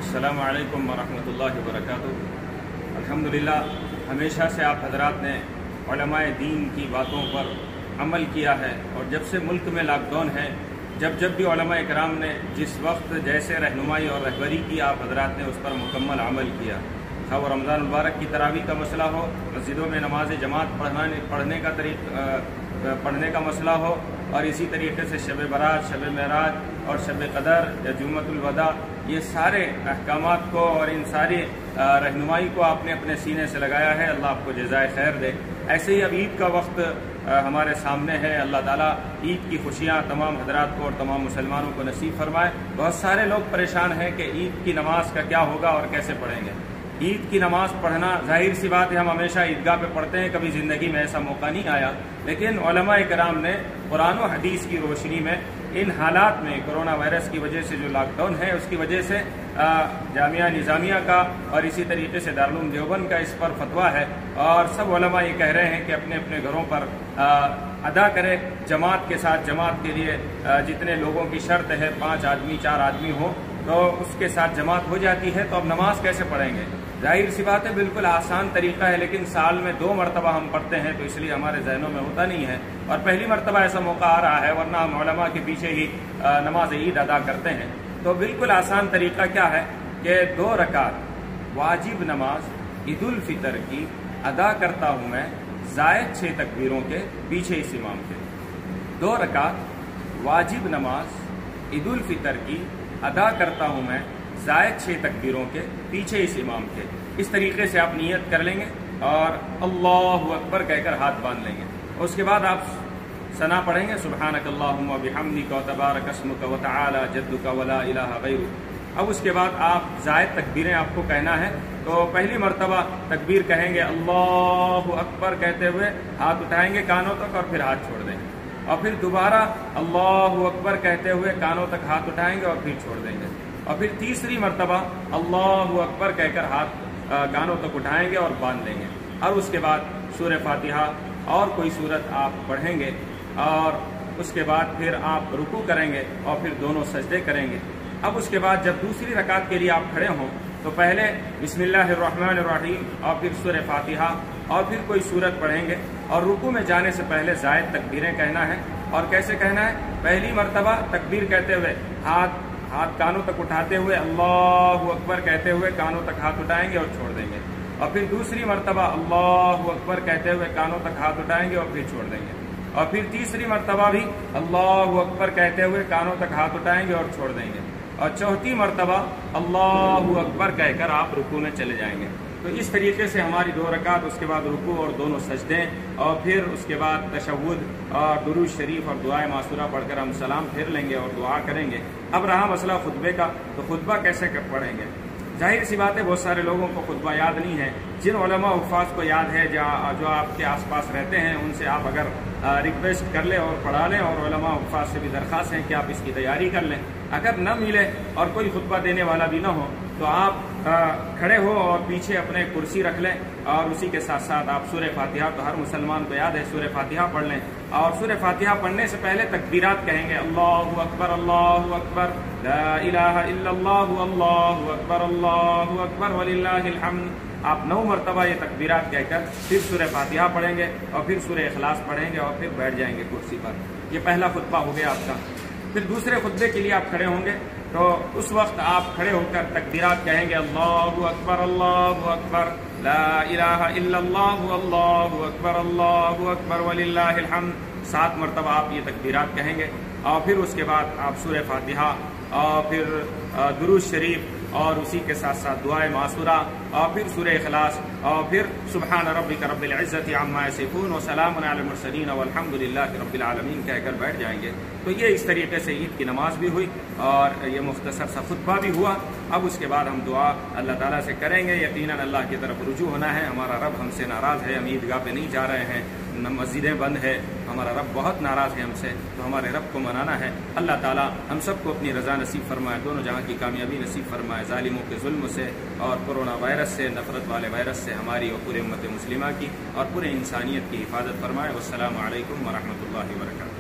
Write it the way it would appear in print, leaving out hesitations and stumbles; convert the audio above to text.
السلام علیکم ورحمۃ اللہ وبرکاتہ۔ الحمدللہ ہمیشہ سے آپ حضرات نے علماء دین کی باتوں پر عمل کیا ہے، اور جب سے ملک میں لاک ڈاؤن ہے، جب بھی علماء کرام نے جس وقت جیسے رہنمائی اور رہبری کی، آپ حضرات نے اس پر مکمل عمل کیا۔ وہ رمضان مبارک کی تراویح کا مسئلہ ہو، مسجدوں میں نماز جماعت پڑھنے کا مسئلہ ہو، اور اسی طریقے سے شب برات، شب معراج اور شب قدر یا جمعۃ الوداع، یہ سارے احکامات کو اور ان ساری رہنمائی کو آپ نے اپنے سینے سے لگایا ہے۔ اللہ آپ کو جزائے خیر دے۔ ایسے ہی اب عید کا وقت ہمارے سامنے ہے۔ اللہ تعالیٰ عید کی خوشیاں تمام حضرات کو اور تمام مسلمانوں کو نصیب فرمائے۔ بہت سارے لوگ پریشان ہیں کہ عید کی نماز کا کیا ہوگا اور کیسے پڑھیں گے۔ عید کی نماز پڑھنا ظاہر سی بات ہے، ہم ہمیشہ عیدگاہ پہ پڑھتے ہیں، کبھی زندگی میں ایسا موقع نہیں آیا، لیکن علماء کرام نے قرآن و حدیث کی روشنی میں ان حالات میں کرونا وائرس کی وجہ سے جو لاک ڈاؤن ہے، اس کی وجہ سے جامعہ نظامیہ کا اور اسی طریقے سے دارالعلوم دیوبند کا اس پر فتویٰ ہے، اور سب علماء یہ کہہ رہے ہیں کہ اپنے اپنے گھروں پر ادا کرے جماعت کے ساتھ۔ جماعت کے لیے جتنے لوگوں کی شرط ہے، 5 آدمی 4 آدمی ہو تو اس کے ساتھ جماعت ہو جاتی ہے، تو اب نماز کیسے پڑھیں گے؟ ظاہر سی بات ہے، بالکل آسان طریقہ ہے، لیکن سال میں 2 مرتبہ ہم پڑھتے ہیں، تو اس لیے ہمارے ذہنوں میں ہوتا نہیں ہے، اور پہلی مرتبہ ایسا موقع آ رہا ہے، ورنہ ہم علماء کے پیچھے ہی نماز عید ادا کرتے ہیں۔ تو بالکل آسان طریقہ کیا ہے کہ 2 رکعت واجب نماز عید الفطر کی ادا کرتا ہوں میں زائد 6 تکبیروں کے پیچھے اس امام کے۔ 2 رکعت واجب نماز عید الفطر کی ادا کرتا ہوں میں زائد 6 تکبیروں کے پیچھے اس امام کے۔ اس طریقے سے آپ نیت کر لیں گے اور اللہ اکبر کہہ کر ہاتھ باندھ لیں گے۔ اس کے بعد آپ ثنا پڑھیں گے، سبحانک اللہم و بحمدک و تبارک اسمک و تعالی جدک ولا الہ غیرک۔ اب اس کے بعد آپ زائد تکبیریں آپ کو کہنا ہے، تو پہلی مرتبہ تکبیر کہیں گے اللہ اکبر کہتے ہوئے ہاتھ اٹھائیں گے کانوں تک اور پھر ہاتھ چھوڑ دیں گے، اور پھر دوبارہ اللہ اکبر کہتے ہوئے کانوں تک ہاتھ اٹھائیں گے اور پھر چھوڑ دیں گے، اور پھر تیسری مرتبہ اللہ اکبر کہہ کر ہاتھ کانوں تک اٹھائیں گے اور باندھ لیں گے، اور اس کے بعد سورہ فاتحہ اور کوئی سورت آپ پڑھیں گے، اور اس کے بعد پھر آپ رکوع کریں گے اور پھر دونوں سجدے کریں گے۔ اب اس کے بعد جب دوسری رکعت کے لیے آپ کھڑے ہوں تو پہلے بسم اللہ الرحمن الرحیم اور پھر سورہ فاتحہ اور پھر کوئی سورت پڑھیں گے، اور رکوع میں جانے سے پہلے زائد تکبیریں کہنا ہے۔ اور کیسے کہنا ہے؟ پہلی مرتبہ تکبیر کہتے ہوئے ہاتھ کانوں تک اٹھاتے ہوئے اللہ اکبر کہتے ہوئے کانوں تک ہاتھ اٹھائیں گے اور چھوڑ دیں گے، اور پھر دوسری مرتبہ اللہ اکبر کہتے ہوئے کانوں تک ہاتھ اٹھائیں گے اور پھر چھوڑ دیں گے، اور پھر تیسری مرتبہ بھی اللہ اکبر کہتے ہوئے کانوں تک ہاتھ اٹھائیں گے اور چھوڑ دیں گے، اور چوتھی مرتبہ اللہ اکبر کہہ کر آپ رکوع میں چلے جائیں گے۔ تو اس طریقے سے ہماری 2 رکعت، اس کے بعد رکوع اور دونوں سجدے، اور پھر اس کے بعد تشہد اور درود شریف اور دعائے معصورہ پڑھ کر ہم سلام پھیر لیں گے اور دعا کریں گے۔ اب رہا مسئلہ خطبے کا، تو خطبہ کیسے پڑھیں گے؟ ظاہر سی بات ہے، بہت سارے لوگوں کو خطبہ یاد نہیں ہے۔ جن علماء حفاظ کو یاد ہے، جو آپ کے آس پاس رہتے ہیں، ان سے آپ اگر ریکویسٹ کر لیں اور پڑھا لیں، اور علماء حفاظ سے بھی درخواست ہے کہ آپ اس کی تیاری کر لیں۔ اگر نہ ملے اور کوئی خطبہ دینے والا بھی نہ ہو تو آپ کھڑے ہو اور پیچھے اپنے کرسی رکھ لیں، اور اسی کے ساتھ ساتھ آپ سورہ فاتحہ، تو ہر مسلمان کو یاد ہے، سورہ فاتحہ پڑھ لیں، اور سورہ فاتحہ پڑھنے سے پہلے تکبیرات کہیں گے، اللہ اکبر لا الہ الا اللہ اللہ اکبر وللہ الحمد۔ آپ 9 مرتبہ یہ تکبیرات کہہ کر پھر سورہ فاتحہ پڑھیں گے اور پھر سورہ اخلاص پڑھیں گے اور پھر بیٹھ جائیں گے کرسی پر۔ یہ پہلا خطبہ ہو گیا آپ کا۔ پھر دوسرے خطبے کے لیے آپ کھڑے ہوں گے، تو اس وقت آپ کھڑے ہو کر تکبیرات کہیں گے، اللہ اکبر لا الہ الا اللہ اکبر وللہ الحمد۔ 7 مرتبہ آپ یہ تکبیرات کہیں گے، اور پھر اس کے بعد آپ سورہ فاتحہ اور پھر درود شریف اور اسی کے ساتھ ساتھ دعائے معصورہ اور پھر سورہ اخلاص اور پھر سبحان ربک رب العزت عما یصفون وسلام علی المرسلین والحمد للہ رب العالمین کہہ کر بیٹھ جائیں گے۔ تو یہ اس طریقے سے عید کی نماز بھی ہوئی اور یہ مختصر سا خطبہ بھی ہوا۔ اب اس کے بعد ہم دعا اللہ تعالیٰ سے کریں گے۔ یقیناً اللہ کی طرف رجوع ہونا ہے، ہمارا رب ہم سے ناراض ہے، ہم عیدگاہ پہ نہیں جا رہے ہیں، مسجدیں بند ہے، ہمارا رب بہت ناراض ہے ہم سے، تو ہمارے رب کو منانا ہے۔ اللہ تعالیٰ ہم سب کو اپنی رضا نصیب فرمائے، دونوں جہاں کی کامیابی نصیب فرمائے، ظالموں کے ظلم سے اور کرونا وائرس سے، نفرت والے وائرس سے ہماری اور پورے امت مسلمہ کی اور پورے انسانیت کی حفاظت فرمائے۔ والسلام علیکم ورحمۃ اللہ وبرکاتہ۔